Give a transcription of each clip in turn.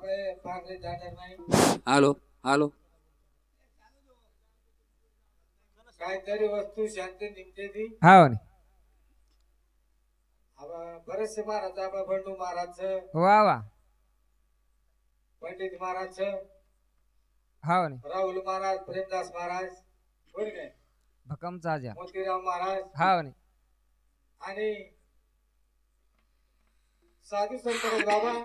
આપણે ભાગરે જાણર હાલો હાલો કાયદારી વસ્તુ શાંતિ નિમતેથી હાવ ને હવે ભરત મહારાજ આપણા ભંડુ મહારાજ છે વાહ વાહ પંડિત મહારાજ છે હાવ ને રાહુલ મહારાજ પ્રેમદાસ મહારાજ બોલ ને ભકમ ચાજા મોતીરામ મહારાજ હાવ ને आणि साधु संत बाबा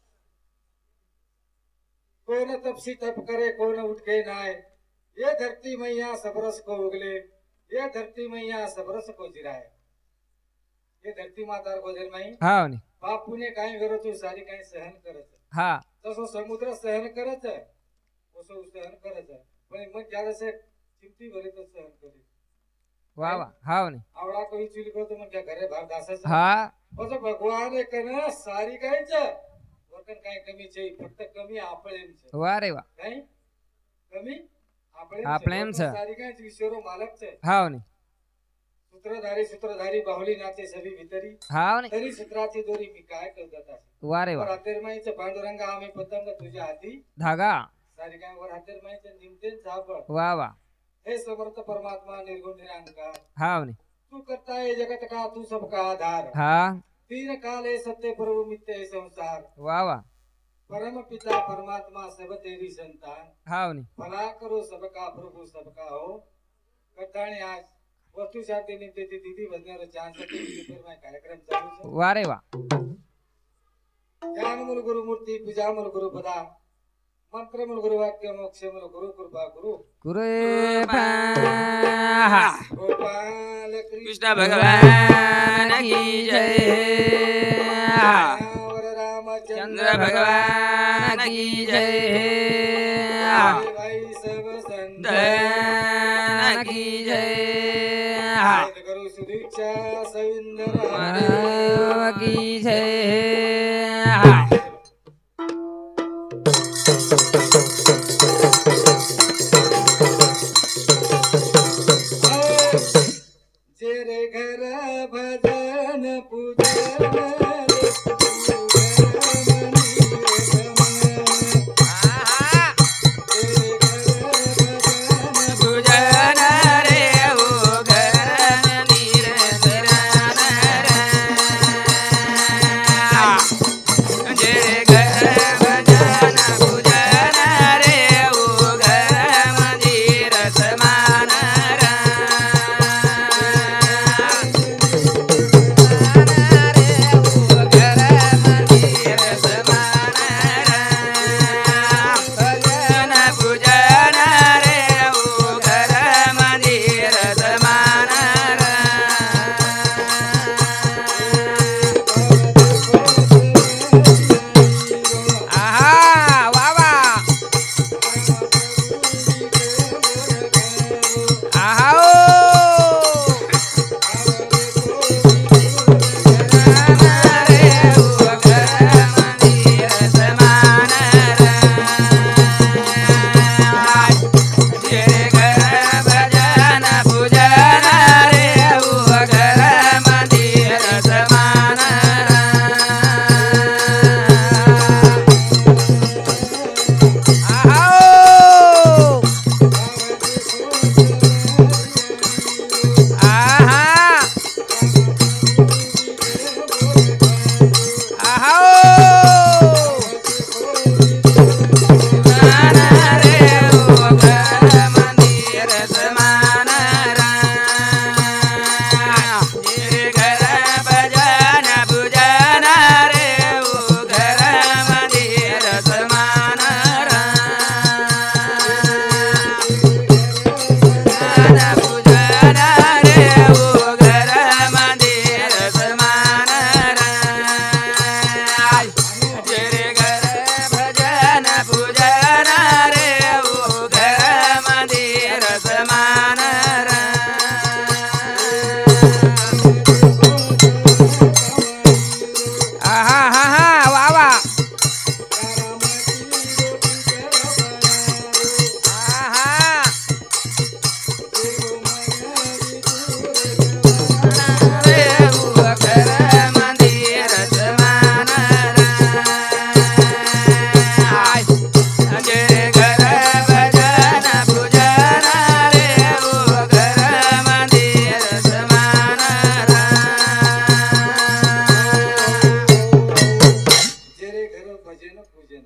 कौन तपसी तप करे कौन उठ के नाय ये धरती मैया सबरस को उगले ये धरती मैया सबरस को जिराए ये धरती माता गोजर माई हाव ने बापूने काही करो तू सारी काही सहन करत हा तसो समुद्र सहन करत तसो सहन करत पण मग ज्यादा से चिमटी भरे तो सहन करे वाह वाह हाव ने आवडा कोई चुली को तो मग क्या घरे भाग दासच हा પછી ભગવાને કને સારી કાઈ છે વતન કાઈ કમી છે ફક્ત કમી આપણે એમ છે વાહ રે વાહ કાઈ કમી આપણે એમ છે સારી કાઈ છે ઈશ્વરો માલક છે હાવ ને सूत्रधारी बाहुली नाचे सभी भीतरी हाव ने तरी सूत्राची दोरी मी काय करता वाह रे वाह वर हातेर माईचे पांडुरंगा आम्ही पतंग तुझ्या हाती धागा सारी काय वर हातेर माईचे निमतेन झापड वाह वाह हे समर्थ परमात्मा निर्गुण निरंकार हाव ने तू करता है जगत का तू सबका आधार हा तीन काल है सत्य प्रभु मित्य है संसार वाह वाह परम पिता परमात्मा सब तेरी संतान हाव ने भला करो सबका प्रभु सबका हो कटाणे आज वस्तु शांति निमित्ते दीदी बजनारो चांस फिर मैं कार्यक्रम चालू छे वाह रे वाह ज्ञान मूल गुरु मूर्ति पूजा मूल गुरु पदा मंत्र मूल गुरु वाक्य मोक्ष मूल गुरु कृपा गुरु गुरु गोपाल कृष्ण भगवान की जय वर रामचंद्र चंद्र भगवान की जय भाई सब संत की जय गुरु सुदीक्षा सविंदर की जय जेरे घर भजन पूजन जय घर भजन पूजन रे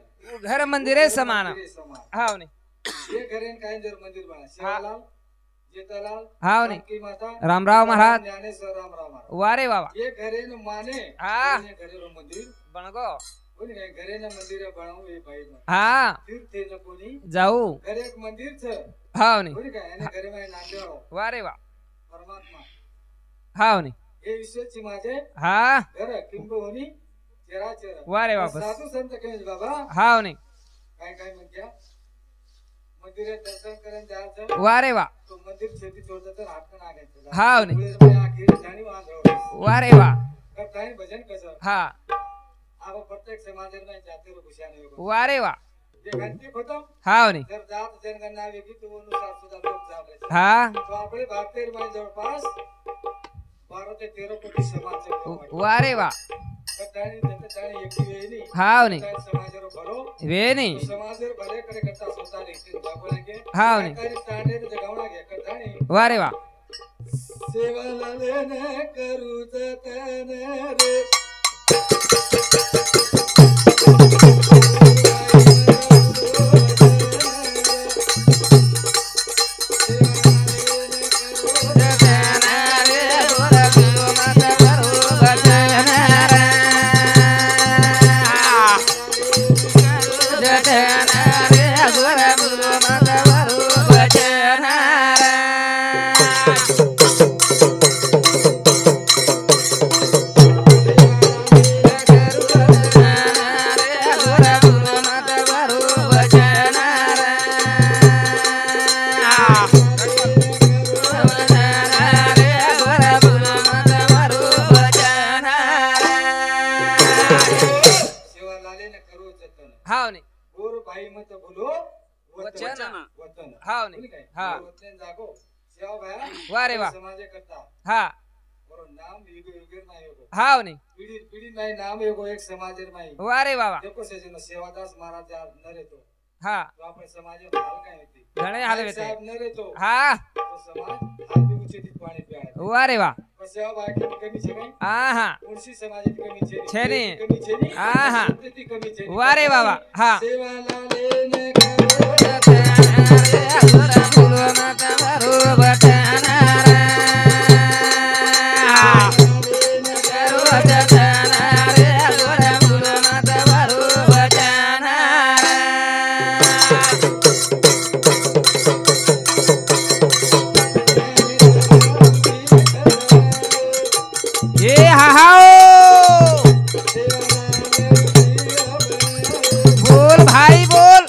घर मंदिरे समान मंदिरे समान हाव नाही ये घरेन काही जर मंदिर बना शिवालाल जेठालाल हाव नाही जानकी माता रामराव महाराज ज्ञानेश्वर रामराव महाराज वारे बाबा ये घरेन माने हा. ये घरेरो मंदिर बणगो कोणी काय घरेन मंदिर बनावू हे पाहिजे हा तीर्थे न कोणी जाऊ घरे एक मंदिर छ हाव नाही कोणी काय आणि घरे माय नांदेवाळो वारे वा परमात्मा हाव नाही हे विश्वची माझे हा घर किंबहुनी चराचर वारे बापस साधू संत केज बाबा हाव नाही काय काय म्हणत्या मंदिरात दर्शन करून जायचं वारे वा तो मंदिर शेती सोडतं तर हात पण आगायचं हाव नाही पुढे आखिर जाणी वांजव वारे वा करताय भजन कसं हा आप प्रत्येक समाजात जाते रो खुशाने हो वारे वा जे घंटी खतम हाव नाही जर जात जनगणना वेगळी तो अनुसार सुद्धा लोक जावले हा तो आपले भारतीय माय जवळपास 12 ते 13 कोटी समाज वारे वा कटाणी त्याने एकटी वेळी हाव नाही समाजावर भरो वे नाही समाजर भले करे करता स्वतः देखील बाबूलागे हाव नाही काही तांडे जगावणा घ्या कटाणी वारे वा सेवा लालेने करू जतन रे हाव नाही गोर भाई मत बोलो वचन वतन हाव नाही हा वतन जागो सेवा भाया वारे वा समाजे करता हा बरो नाम युग युगेर नाही योगो हाव नाही पीढ़ी पीढ़ी नाही नाम योगो एक समाजेर नाही वारे बाबा देखो से जन सेवादास महाराज आज न रहतो हा तो आपण समाजे हाल काय होती घणे हाल होते साहेब न रहतो हा तो समाज हाल भी उचित पाणी प्याळे वारे वा पण सेवा बाकी कमी छे काय आहा कोणशी समाजात कमी छे छे नी. कमी छे नी आहा. संस्कृती कमी छे नी. वारे बाबा हा सेवा लालेने करो ये हा हाओ बोल भाई बोल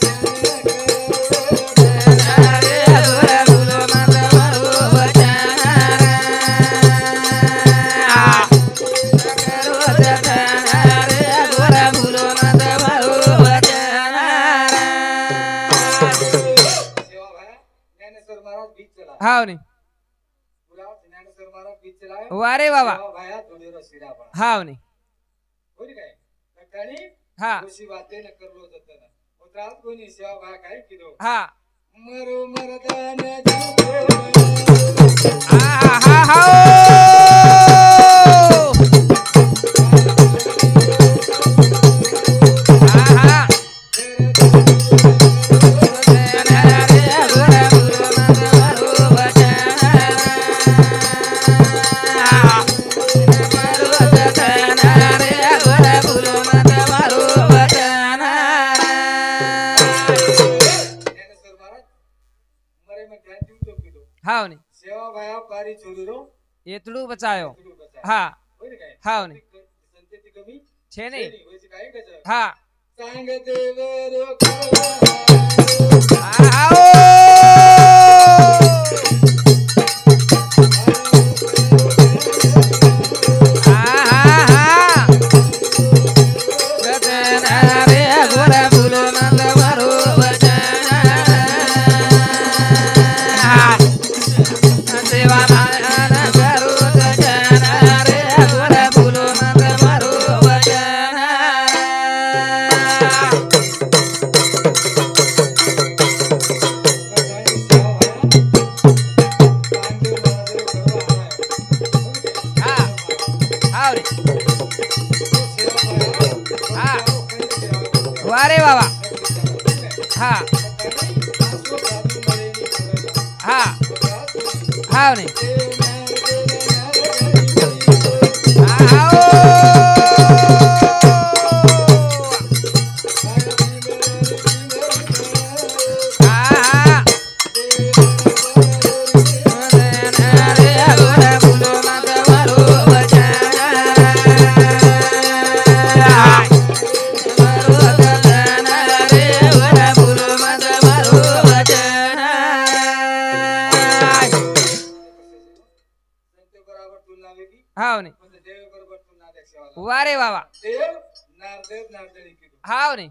सेवा भाया ज्ञानेश्वर महाराज बीच चला हाव नाही पुरा ज्ञानेश्वर महाराज बीच चलाए वारे बाबा सेवा भाया धोडेरो सिरा बना हाव नाही होय काय कटाणी हा खुशी बातें न करलो जतन उतरात कोणी सेवा भाया काय किदो हा मरो मरदान जीतो हा हा हाओ आहा ज्ञानेश्वर महाराज मरे में ध्यान जीतो किदो हाव नाही सेवा भाया पारी छोरीरो एतडू बचायो तुडू बचा हा होय काय हाव नाही संतती कमी छे नाही होयची काय गज हा सांग देवरो हाओ वारे बाबा हा हा हाव नाही हाव नाही वारे बाबा हाव नाही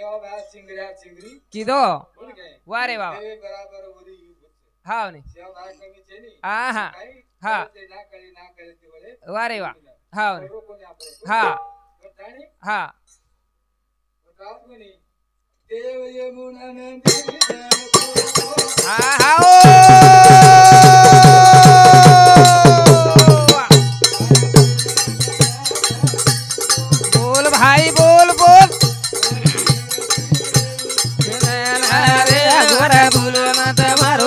किदो वारे बाबा हाव नाही हा हा वारे वा हाव नाही हा हा बोल भाई बोल बोल गोरा बोल मत मारो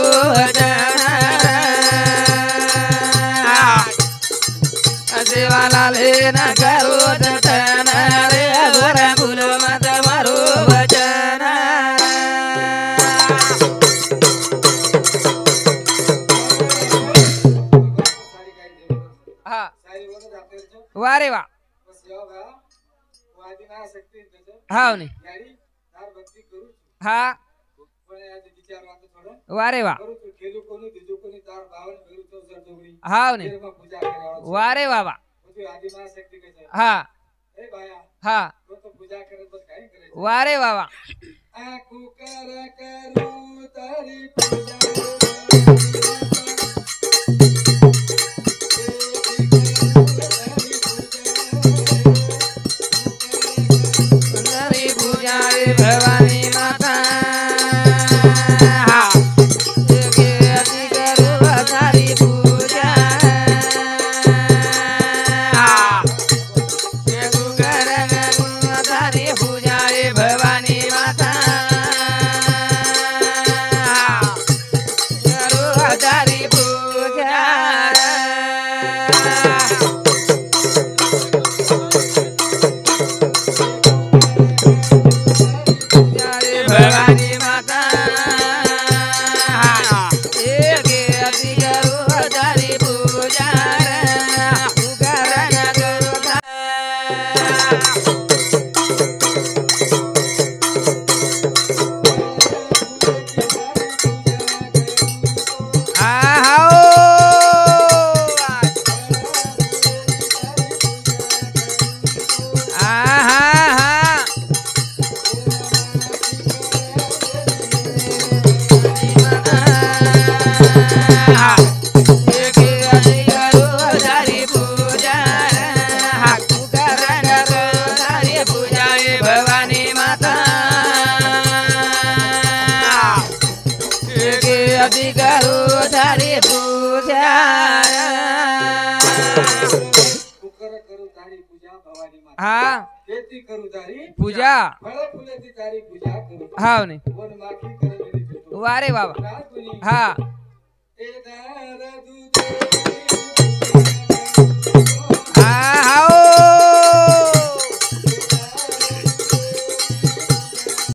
वाला लेना करो जतन रे गोरा बोल मत मारो वचन हा वारे वा हाव नाही हा वारे वा हाव नाही वारे बाबा हा हा वारे बाबा भवानी माता तारी पूजा तारी पूजा रे भवानी माता तारी पूजा भवानी माता एक अति करो तारी पूजा करो तारी पूजा हाँ खेती करू तारी पूजा फळ फुलाची तारी पूजा करू हाव नाही वन माखी करू वारे बाबा रात कुणी हा ए दार दूध